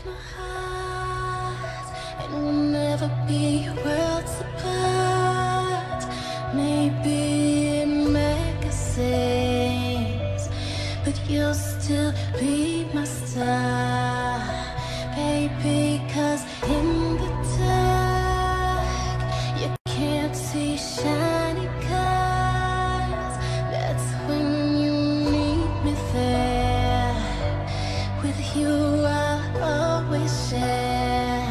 my heart, and we'll never be worlds apart. Maybe in magazines, but you'll still be my star, baby. 'Cause in the dark, you can't see shiny cars. That's when you need me there. With you I'll always share,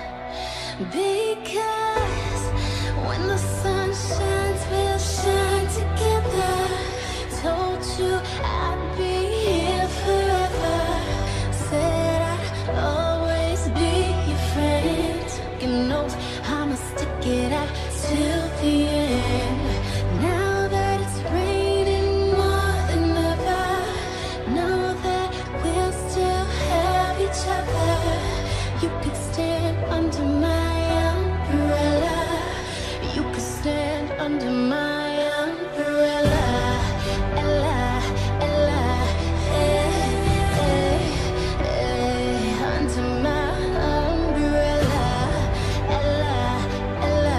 because when the sun shines, we'll shine together. Told you I'd be here forever. Said I'd always be your friend. Taking notes, I'ma stick it out till the end. Now that it's raining more than ever, know that we'll still have each other. You could stand under my umbrella. You could stand under my umbrella. Ella, Ella, under my umbrella. Ella, Ella,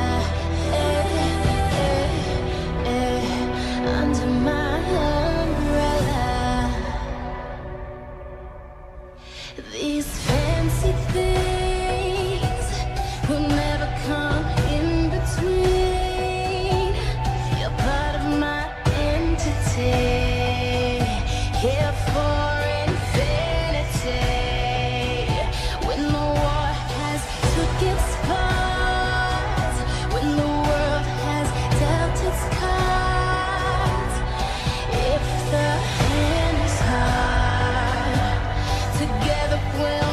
under my umbrella. These fancy things will never come in between. You're part of my entity, here for infinity. When the war has took its part, when the world has dealt its cards, if the hand is hard, together we'll